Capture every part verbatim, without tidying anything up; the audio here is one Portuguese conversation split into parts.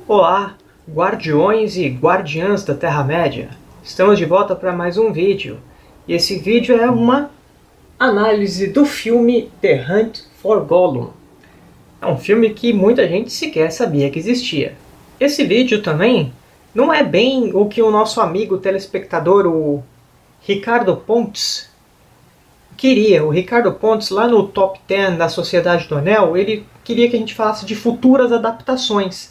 Olá, guardiões e guardiãs da Terra-média! Estamos de volta para mais um vídeo. E esse vídeo é uma análise do filme The Hunt for Gollum. É um filme que muita gente sequer sabia que existia. Esse vídeo também não é bem o que o nosso amigo telespectador, o Ricardo Pontes, queria. O Ricardo Pontes, lá no Top dez da Sociedade do Anel, ele queria que a gente falasse de futuras adaptações.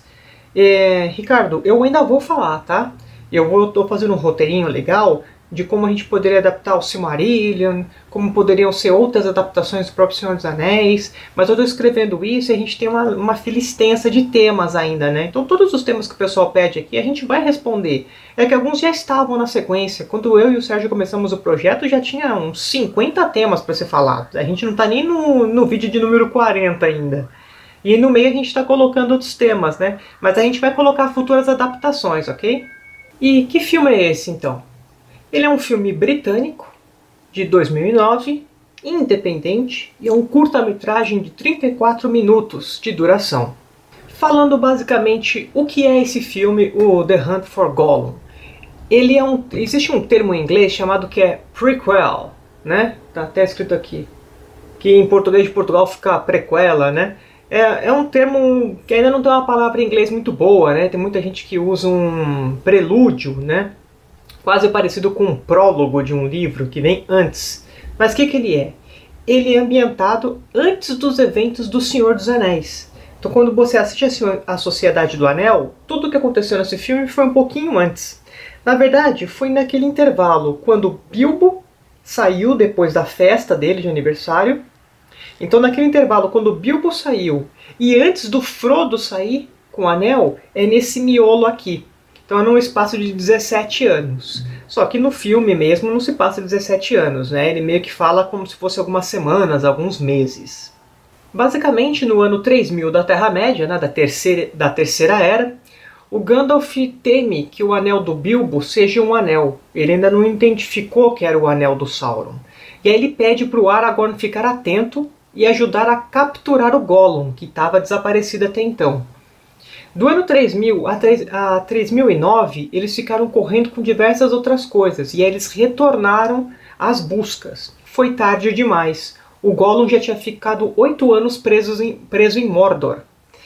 É, Ricardo, eu ainda vou falar, tá? Eu estou fazendo um roteirinho legal de como a gente poderia adaptar o Silmarillion, como poderiam ser outras adaptações do próprio Senhor dos Anéis, mas eu estou escrevendo isso e a gente tem uma, uma fila extensa de temas ainda, né? Então todos os temas que o pessoal pede aqui a gente vai responder. É que alguns já estavam na sequência. Quando eu e o Sérgio começamos o projeto já tinha uns cinquenta temas para ser falado. A gente não está nem no, no vídeo de número quarenta ainda. E no meio a gente está colocando outros temas, né? Mas a gente vai colocar futuras adaptações, ok? E que filme é esse, então? Ele é um filme britânico, de dois mil e nove, independente, e é um curta-metragem de trinta e quatro minutos de duração. Falando basicamente o que é esse filme, o The Hunt for Gollum. Ele é um, existe um termo em inglês chamado que é prequel, né? Tá até escrito aqui. Que em português de Portugal fica prequela, né? É, é um termo que ainda não tem uma palavra em inglês muito boa, né? Tem muita gente que usa um prelúdio, né? Quase parecido com um prólogo de um livro que vem antes. Mas o que, que ele é? Ele é ambientado antes dos eventos do Senhor dos Anéis. Então quando você assiste a Sociedade do Anel, tudo o que aconteceu nesse filme foi um pouquinho antes. Na verdade, foi naquele intervalo, quando Bilbo saiu depois da festa dele de aniversário. Então naquele intervalo, quando o Bilbo saiu e antes do Frodo sair com o Anel, é nesse miolo aqui. Então é num espaço de dezessete anos. Só que no filme mesmo não se passa dezessete anos, né? Ele meio que fala como se fosse algumas semanas, alguns meses. Basicamente no ano três mil da Terra-média, né, da, terceira, da Terceira Era, o Gandalf teme que o Anel do Bilbo seja um anel. Ele ainda não identificou que era o Anel do Sauron. E aí ele pede para o Aragorn ficar atento e ajudar a capturar o Gollum, que estava desaparecido até então. Do ano três mil a três mil e nove, eles ficaram correndo com diversas outras coisas, e aí eles retornaram às buscas. Foi tarde demais. O Gollum já tinha ficado oito anos preso em, preso em Mordor.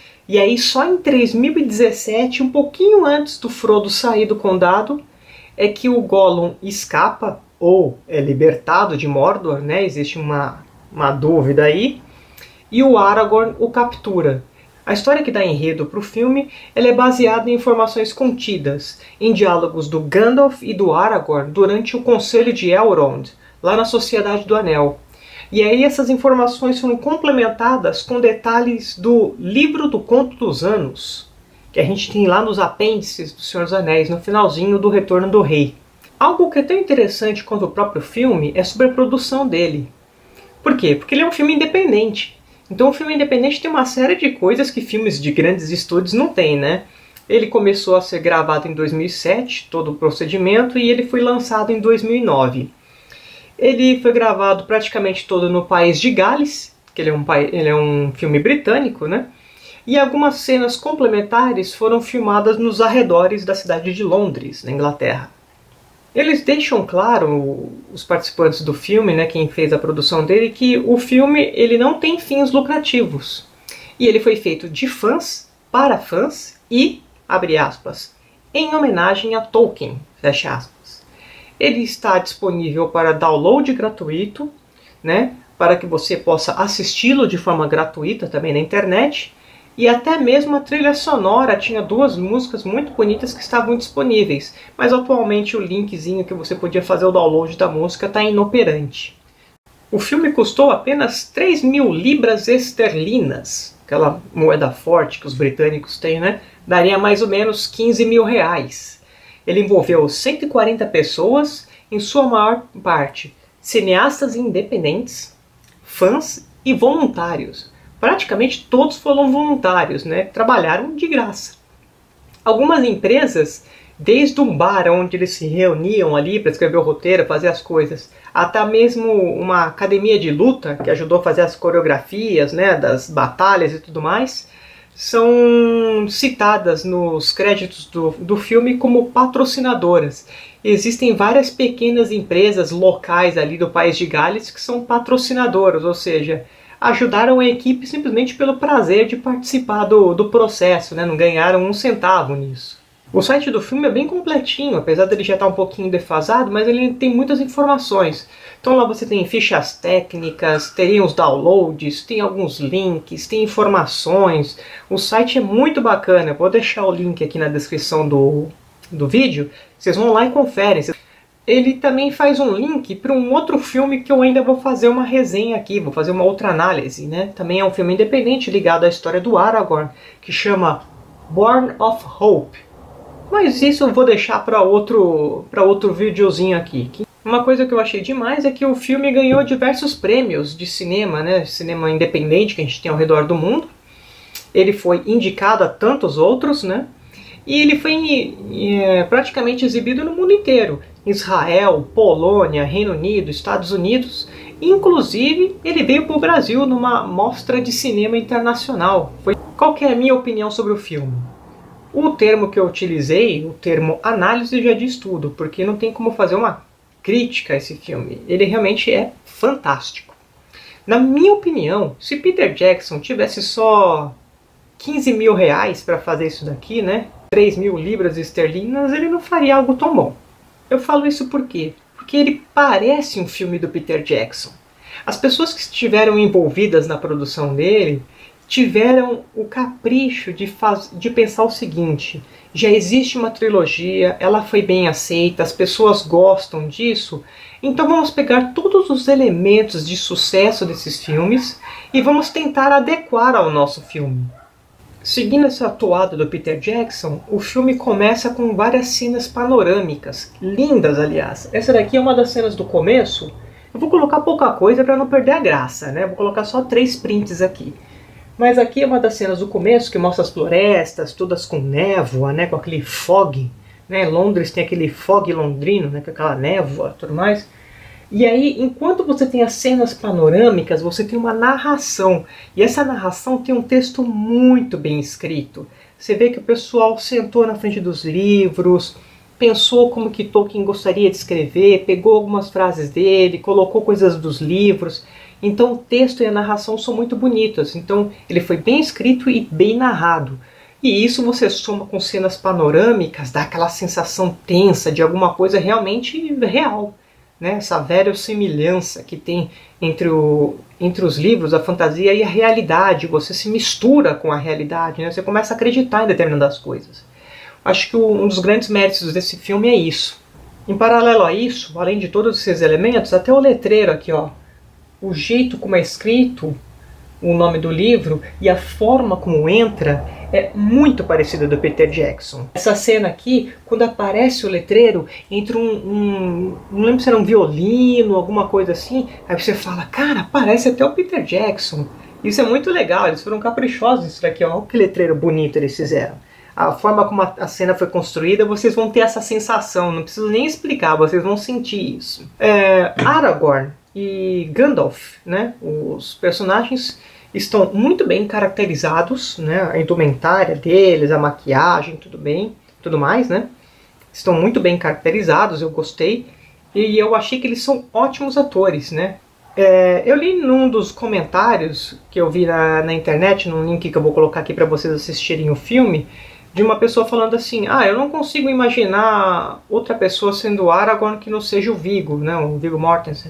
E aí só em três mil e dezessete, um pouquinho antes do Frodo sair do condado, é que o Gollum escapa, ou é libertado de Mordor, né? Existe uma... uma dúvida aí, e o Aragorn o captura. A história que dá enredo para o filme ela é baseada em informações contidas em diálogos do Gandalf e do Aragorn durante o Conselho de Elrond, lá na Sociedade do Anel. E aí essas informações foram complementadas com detalhes do Livro do Conto dos Anos, que a gente tem lá nos apêndices do Senhor dos Anéis, no finalzinho do Retorno do Rei. Algo que é tão interessante quanto o próprio filme é sobre a produção dele. Por quê? Porque ele é um filme independente. Então o filme independente tem uma série de coisas que filmes de grandes estúdios não têm, né? Ele começou a ser gravado em dois mil e sete, todo o procedimento, e ele foi lançado em dois mil e nove. Ele foi gravado praticamente todo no país de Gales, que ele é um, ele é um filme britânico, né? E algumas cenas complementares foram filmadas nos arredores da cidade de Londres, na Inglaterra. Eles deixam claro, os participantes do filme, né, quem fez a produção dele, que o filme ele não tem fins lucrativos. E ele foi feito de fãs, para fãs e, abre aspas, em homenagem a Tolkien, fecha aspas. Ele está disponível para download gratuito, né, para que você possa assisti-lo de forma gratuita também na internet. E até mesmo a trilha sonora tinha duas músicas muito bonitas que estavam disponíveis, mas atualmente o linkzinho que você podia fazer o download da música está inoperante. O filme custou apenas três mil libras esterlinas, aquela moeda forte que os britânicos têm, né? Daria mais ou menos quinze mil reais. Ele envolveu cento e quarenta pessoas, em sua maior parte cineastas independentes, fãs e voluntários. Praticamente todos foram voluntários, né? Trabalharam de graça. Algumas empresas, desde um bar onde eles se reuniam ali para escrever o roteiro, fazer as coisas, até mesmo uma academia de luta que ajudou a fazer as coreografias, né, das batalhas e tudo mais, são citadas nos créditos do, do filme como patrocinadoras. Existem várias pequenas empresas locais ali do país de Gales que são patrocinadoras, ou seja, ajudaram a equipe simplesmente pelo prazer de participar do, do processo, né? Não ganharam um centavo nisso. O site do filme é bem completinho, apesar dele já estar um pouquinho defasado, mas ele tem muitas informações. Então lá você tem fichas técnicas, teria os downloads, tem alguns links, tem informações. O site é muito bacana, eu vou deixar o link aqui na descrição do, do vídeo, vocês vão lá e conferem. Ele também faz um link para um outro filme que eu ainda vou fazer uma resenha aqui, vou fazer uma outra análise, né? Também é um filme independente ligado à história do Aragorn, que chama Born of Hope. Mas isso eu vou deixar para outro, para outro videozinho aqui. Uma coisa que eu achei demais é que o filme ganhou diversos prêmios de cinema, né? Cinema independente que a gente tem ao redor do mundo. Ele foi indicado a tantos outros, né? E ele foi é, praticamente exibido no mundo inteiro. Israel, Polônia, Reino Unido, Estados Unidos. Inclusive, ele veio para o Brasil numa mostra de cinema internacional. Foi... Qual que é a minha opinião sobre o filme? O termo que eu utilizei, o termo análise, já diz tudo, porque não tem como fazer uma crítica a esse filme. Ele realmente é fantástico. Na minha opinião, se Peter Jackson tivesse só quinze mil reais para fazer isso daqui, né? três mil libras esterlinas, ele não faria algo tão bom. Eu falo isso por quê? Porque ele parece um filme do Peter Jackson. As pessoas que estiveram envolvidas na produção dele tiveram o capricho de, faz... de pensar o seguinte: já existe uma trilogia, ela foi bem aceita, as pessoas gostam disso, então vamos pegar todos os elementos de sucesso desses filmes e vamos tentar adequar ao nosso filme. Seguindo essa toada do Peter Jackson, o filme começa com várias cenas panorâmicas, lindas aliás. Essa daqui é uma das cenas do começo. Eu vou colocar pouca coisa para não perder a graça, né? Vou colocar só três prints aqui. Mas aqui é uma das cenas do começo que mostra as florestas, todas com névoa, né? Com aquele fog. Né? Londres tem aquele fog londrino, né? Com aquela névoa e tudo mais. E aí, enquanto você tem as cenas panorâmicas, você tem uma narração. E essa narração tem um texto muito bem escrito. Você vê que o pessoal sentou na frente dos livros, pensou como que Tolkien gostaria de escrever, pegou algumas frases dele, colocou coisas dos livros. Então o texto e a narração são muito bonitas. Então ele foi bem escrito e bem narrado. E isso você soma com cenas panorâmicas, dá aquela sensação tensa de alguma coisa realmente real. Né? Essa verossimilhança que tem entre, o, entre os livros, a fantasia e a realidade. Você se mistura com a realidade, né? Você começa a acreditar em determinadas coisas. Acho que o, um dos grandes méritos desse filme é isso. Em paralelo a isso, além de todos esses elementos, até o letreiro aqui, ó, o jeito como é escrito o nome do livro e a forma como entra é muito parecida do Peter Jackson. Essa cena aqui, quando aparece o letreiro, entra um, um... não lembro se era um violino, alguma coisa assim, aí você fala, cara, parece até o Peter Jackson. Isso é muito legal, eles foram caprichosos nisso daqui, ó, olha que letreiro bonito eles fizeram. A forma como a, a cena foi construída, vocês vão ter essa sensação, não preciso nem explicar, vocês vão sentir isso. É, Aragorn e Gandalf, né, os personagens estão muito bem caracterizados, né, a indumentária deles, a maquiagem, tudo bem, tudo mais, né, estão muito bem caracterizados, eu gostei, e eu achei que eles são ótimos atores, né. É, eu li num dos comentários que eu vi na, na internet, num link que eu vou colocar aqui para vocês assistirem o filme, de uma pessoa falando assim, ah, eu não consigo imaginar outra pessoa sendo Aragorn que não seja o Viggo, né, o Viggo Mortensen.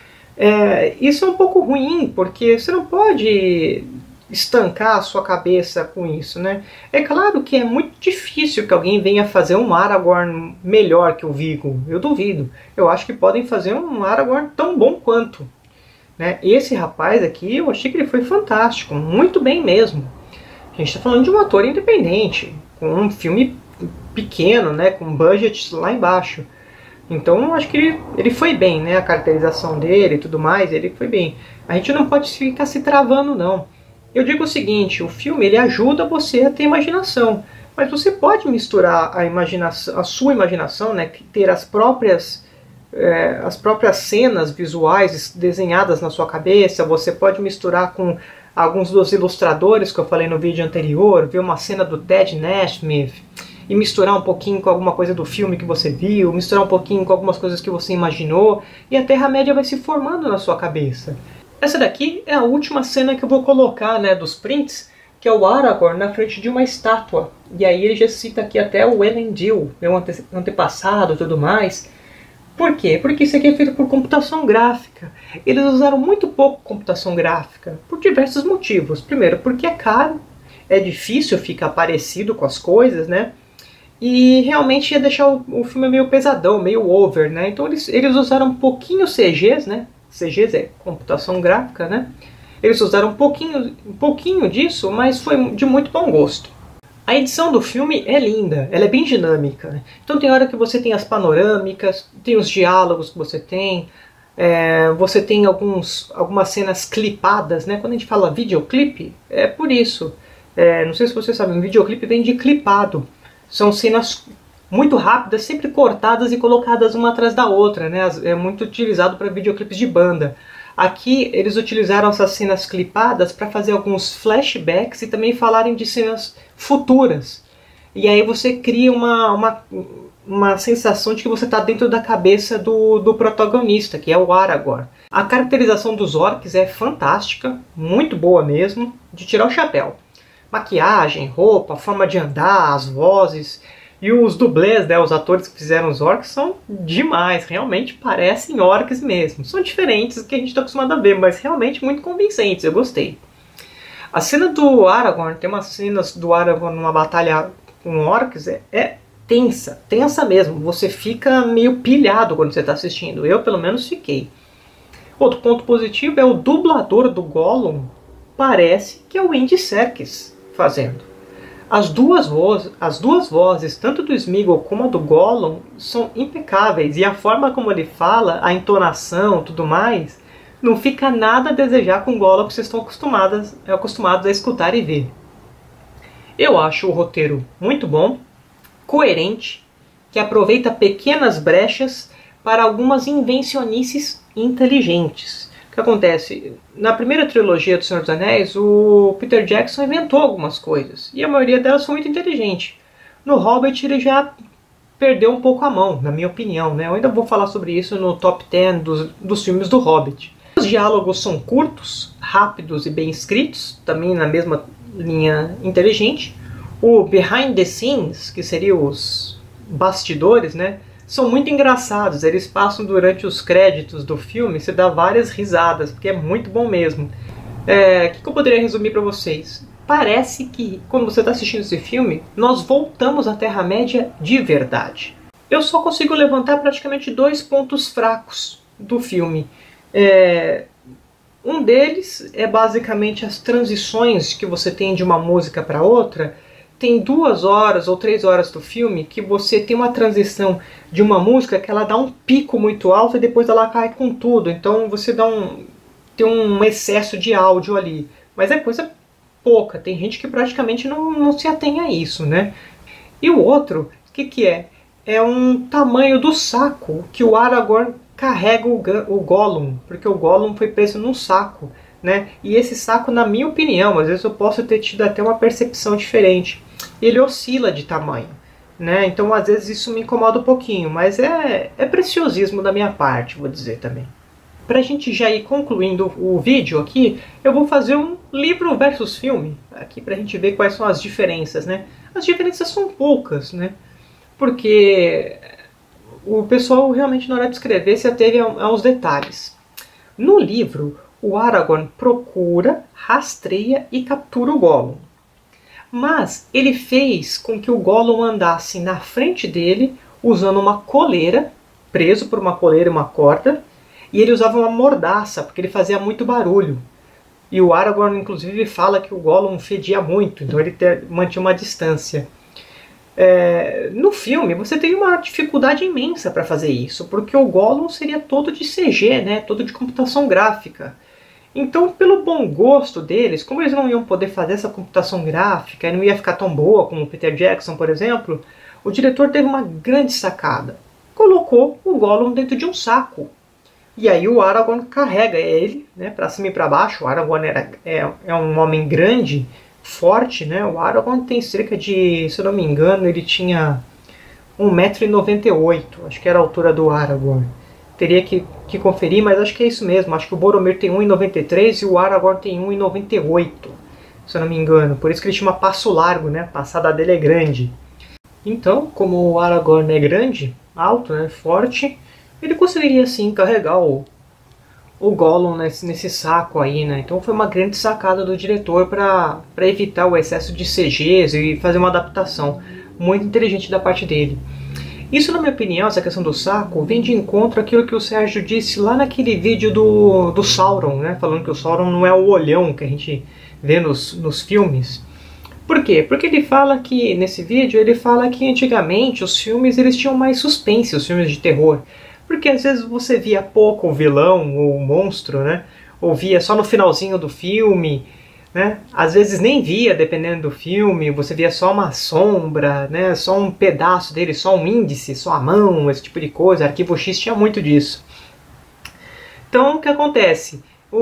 É, isso é um pouco ruim, porque você não pode estancar a sua cabeça com isso, né? É claro que é muito difícil que alguém venha fazer um Aragorn melhor que o Viggo, eu duvido. Eu acho que podem fazer um Aragorn tão bom quanto. Né? Esse rapaz aqui, eu achei que ele foi fantástico, muito bem mesmo. A gente está falando de um ator independente, com um filme pequeno, né? Com budget lá embaixo. Então eu acho que ele, ele foi bem, né? A caracterização dele e tudo mais, ele foi bem. A gente não pode ficar se travando, não. Eu digo o seguinte, o filme ele ajuda você a ter imaginação, mas você pode misturar a, imaginação, a sua imaginação, né? Ter as próprias, é, as próprias cenas visuais desenhadas na sua cabeça, você pode misturar com alguns dos ilustradores que eu falei no vídeo anterior, ver uma cena do Ted Nasmith e misturar um pouquinho com alguma coisa do filme que você viu, misturar um pouquinho com algumas coisas que você imaginou, e a Terra-média vai se formando na sua cabeça. Essa daqui é a última cena que eu vou colocar, né, dos prints, que é o Aragorn na frente de uma estátua. E aí ele já cita aqui até o Elendil, meu ante antepassado e tudo mais. Por quê? Porque isso aqui é feito por computação gráfica. Eles usaram muito pouco computação gráfica, por diversos motivos. Primeiro, porque é caro, é difícil ficar parecido com as coisas, né? E realmente ia deixar o, o filme meio pesadão, meio over, né? Então eles, eles usaram um pouquinho C Gs, né? C Gs é computação gráfica, né? Eles usaram um pouquinho, um pouquinho disso, mas foi de muito bom gosto. A edição do filme é linda, ela é bem dinâmica, né? Então tem hora que você tem as panorâmicas, tem os diálogos que você tem, é, você tem alguns, algumas cenas clipadas, né? Quando a gente fala videoclipe, é por isso. É, não sei se vocês sabem, um videoclipe vem de clipado. São cenas muito rápidas, sempre cortadas e colocadas uma atrás da outra, né? É muito utilizado para videoclipes de banda. Aqui eles utilizaram essas cenas clipadas para fazer alguns flashbacks e também falarem de cenas futuras. E aí você cria uma, uma, uma sensação de que você está dentro da cabeça do, do protagonista, que é o Aragorn. A caracterização dos orcs é fantástica, muito boa mesmo, de tirar o chapéu. Maquiagem, roupa, forma de andar, as vozes e os dublês, né, os atores que fizeram os orcs são demais, realmente parecem orcs mesmo. São diferentes do que a gente está acostumado a ver, mas realmente muito convincentes, eu gostei. A cena do Aragorn, tem umas cenas do Aragorn numa batalha com orcs, é, é tensa, tensa mesmo. Você fica meio pilhado quando você está assistindo, eu pelo menos fiquei. Outro ponto positivo é o dublador do Gollum, parece que é o Andy Serkis fazendo. As duas, vozes, as duas vozes, tanto do Sméagol como a do Gollum, são impecáveis. E a forma como ele fala, a entonação, tudo mais, não fica nada a desejar com o Gollum que vocês estão acostumados, acostumados a escutar e ver. Eu acho o roteiro muito bom, coerente, que aproveita pequenas brechas para algumas invencionices inteligentes. O que acontece? Na primeira trilogia do Senhor dos Anéis, o Peter Jackson inventou algumas coisas, e a maioria delas foi muito inteligente. No Hobbit ele já perdeu um pouco a mão, na minha opinião, né? Eu ainda vou falar sobre isso no top dez dos, dos filmes do Hobbit. Os diálogos são curtos, rápidos e bem escritos, também na mesma linha inteligente. O behind the scenes, que seriam os bastidores, né? São muito engraçados, eles passam durante os créditos do filme, você dá várias risadas, porque é muito bom mesmo. É, o que, que eu poderia resumir para vocês? Parece que, quando você está assistindo esse filme, nós voltamos à Terra-média de verdade. Eu só consigo levantar praticamente dois pontos fracos do filme. É, um deles é basicamente as transições que você tem de uma música para outra. Tem duas horas ou três horas do filme que você tem uma transição de uma música que ela dá um pico muito alto e depois ela cai com tudo. Então você dá um, tem um excesso de áudio ali. Mas é coisa pouca. Tem gente que praticamente não, não se atém a isso, né? E o outro, o que, que é? É um tamanho do saco que o Aragorn carrega o, o Gollum. Porque o Gollum foi preso num saco, né? E esse saco, na minha opinião, às vezes eu posso ter tido até uma percepção diferente, ele oscila de tamanho, né? Então às vezes isso me incomoda um pouquinho, mas é, é preciosismo da minha parte, vou dizer também. Pra gente já ir concluindo o vídeo aqui, eu vou fazer um livro versus filme, aqui pra gente ver quais são as diferenças, né? As diferenças são poucas, né? Porque o pessoal realmente na hora de escrever se ateve aos detalhes. No livro, o Aragorn procura, rastreia e captura o Gollum. Mas ele fez com que o Gollum andasse na frente dele usando uma coleira, preso por uma coleira e uma corda, e ele usava uma mordaça, porque ele fazia muito barulho. E o Aragorn, inclusive, fala que o Gollum fedia muito, então ele ter, mantinha uma distância. É, no filme, você tem uma dificuldade imensa para fazer isso, porque o Gollum seria todo de C G, né, todo de computação gráfica. Então, pelo bom gosto deles, como eles não iam poder fazer essa computação gráfica e não ia ficar tão boa como o Peter Jackson, por exemplo, o diretor teve uma grande sacada. Colocou o Gollum dentro de um saco. E aí o Aragorn carrega ele, né, para cima e para baixo. O Aragorn era, é, é um homem grande, forte, né? O Aragorn tem cerca de, se eu não me engano, ele tinha um metro e noventa e oito. Acho que era a altura do Aragorn. Teria que, que conferir, mas acho que é isso mesmo. Acho que o Boromir tem um e noventa e três e o Aragorn tem um e noventa e oito, se eu não me engano. Por isso que ele chama passo largo, né? A passada dele é grande. Então, como o Aragorn é grande, alto, né, forte, ele conseguiria sim carregar o, o Gollum nesse, nesse saco aí, né? Então foi uma grande sacada do diretor para evitar o excesso de C Gs e fazer uma adaptação muito inteligente da parte dele. Isso, na minha opinião, essa questão do saco, vem de encontro àquilo que o Sérgio disse lá naquele vídeo do, do Sauron, né? Falando que o Sauron não é o olhão que a gente vê nos, nos filmes. Por quê? Porque ele fala que, nesse vídeo, ele fala que antigamente os filmes eles tinham mais suspense, os filmes de terror. Porque às vezes você via pouco o vilão ou o monstro, né? Ou via só no finalzinho do filme, né? Às vezes nem via, dependendo do filme, você via só uma sombra, né? Só um pedaço dele, só um índice, só a mão, esse tipo de coisa. Arquivo X tinha muito disso. Então, o que acontece? O,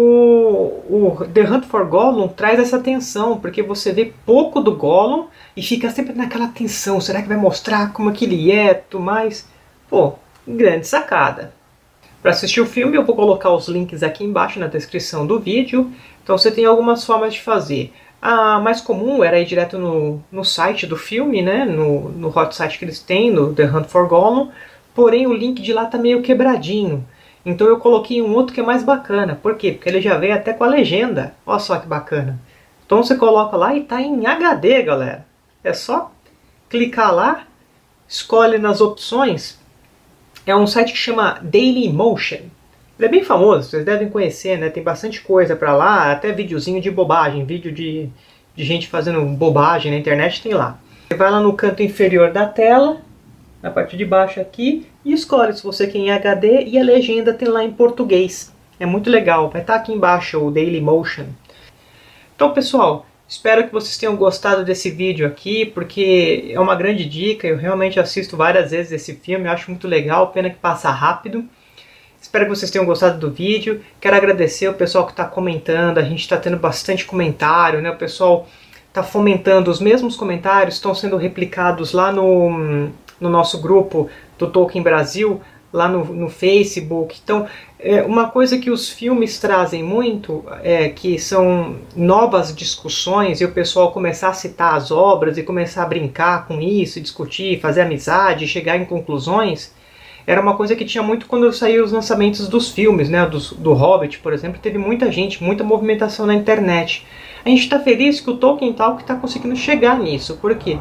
o The Hunt for Gollum traz essa tensão, porque você vê pouco do Gollum e fica sempre naquela tensão. Será que vai mostrar como é que ele é, tudo mais? Pô, grande sacada. Para assistir o filme eu vou colocar os links aqui embaixo na descrição do vídeo. Então você tem algumas formas de fazer. A mais comum era ir direto no, no site do filme, né? no, no hot site que eles têm, no The Hunt for Gollum. Porém o link de lá tá meio quebradinho. Então eu coloquei um outro que é mais bacana. Por quê? Porque ele já veio até com a legenda. Olha só que bacana. Então você coloca lá e tá em H D, galera. É só clicar lá, escolhe nas opções. É um site que chama Dailymotion. Ele é bem famoso, vocês devem conhecer, né? Tem bastante coisa pra lá, até videozinho de bobagem, vídeo de, de gente fazendo bobagem na internet tem lá. Você vai lá no canto inferior da tela, na parte de baixo aqui, e escolhe se você quer em H D e a legenda tem lá em português. É muito legal, vai estar aqui embaixo o Dailymotion. Então pessoal, espero que vocês tenham gostado desse vídeo aqui, porque é uma grande dica, eu realmente assisto várias vezes esse filme, eu acho muito legal, pena que passa rápido. Espero que vocês tenham gostado do vídeo, quero agradecer o pessoal que está comentando, a gente está tendo bastante comentário, né? O pessoal está fomentando, os mesmos comentários estão sendo replicados lá no, no nosso grupo do Tolkien Brasil, lá no, no Facebook. Então, é, uma coisa que os filmes trazem muito, é que são novas discussões e o pessoal começar a citar as obras e começar a brincar com isso, discutir, fazer amizade, chegar em conclusões, era uma coisa que tinha muito quando saíam os lançamentos dos filmes, né? Do, do Hobbit, por exemplo, teve muita gente, muita movimentação na internet. A gente está feliz que o Tolkien Talk está conseguindo chegar nisso, porque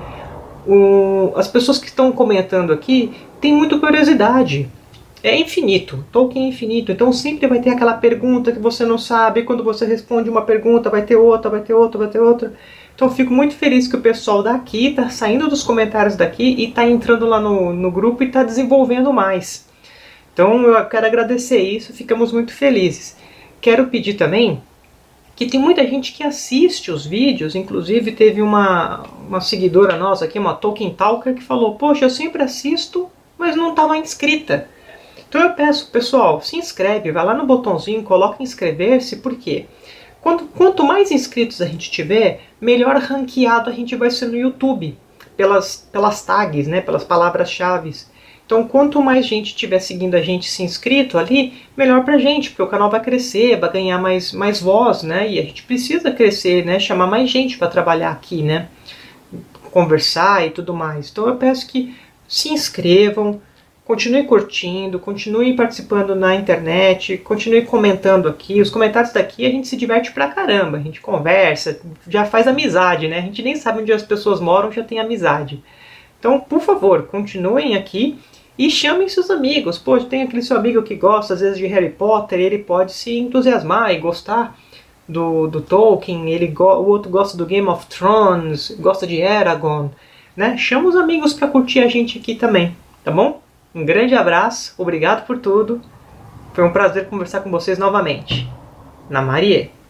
o, as pessoas que estão comentando aqui têm muita curiosidade. É infinito, Tolkien é infinito, então sempre vai ter aquela pergunta que você não sabe, quando você responde uma pergunta vai ter outra, vai ter outra, vai ter outra. Então eu fico muito feliz que o pessoal daqui está saindo dos comentários daqui e está entrando lá no, no grupo e está desenvolvendo mais. Então eu quero agradecer isso, ficamos muito felizes. Quero pedir também que tem muita gente que assiste os vídeos, inclusive teve uma, uma seguidora nossa aqui, uma Tolkien Talker, que falou, poxa, eu sempre assisto, mas não estava inscrita. Então eu peço, pessoal, se inscreve, vai lá no botãozinho, coloca inscrever-se, por quê? Quanto, quanto mais inscritos a gente tiver, melhor ranqueado a gente vai ser no YouTube, pelas, pelas tags, né, pelas palavras-chave. Então quanto mais gente estiver seguindo a gente, se inscrito ali, melhor pra gente, porque o canal vai crescer, vai ganhar mais, mais voz, né, e a gente precisa crescer, né, chamar mais gente para trabalhar aqui, né, conversar e tudo mais. Então eu peço que se inscrevam, continue curtindo, continue participando na internet, continue comentando aqui. Os comentários daqui a gente se diverte pra caramba, a gente conversa, já faz amizade, né? A gente nem sabe onde as pessoas moram, já tem amizade. Então, por favor, continuem aqui e chamem seus amigos. Pô, tem aquele seu amigo que gosta às vezes de Harry Potter, ele pode se entusiasmar e gostar do, do Tolkien, ele go o outro gosta do Game of Thrones, gosta de Eragon, né? Chama os amigos pra curtir a gente aqui também, tá bom? Um grande abraço, obrigado por tudo. Foi um prazer conversar com vocês novamente. Namarie!